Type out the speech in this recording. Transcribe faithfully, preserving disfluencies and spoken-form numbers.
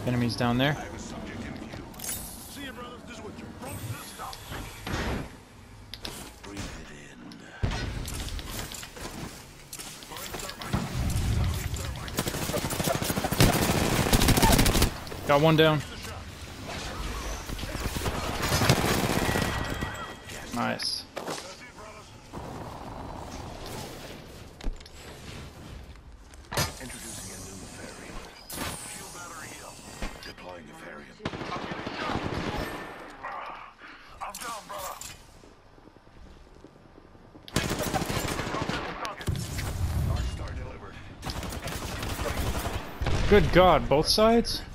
Enemies down there. See you, brothers. This is what you're broke to stop. Breathe it in. Got one down. Nice. Introducing a new variant. Fuel battery here. Deploying a variant. I'm down, brother. Dark Star delivered. Good God, both sides?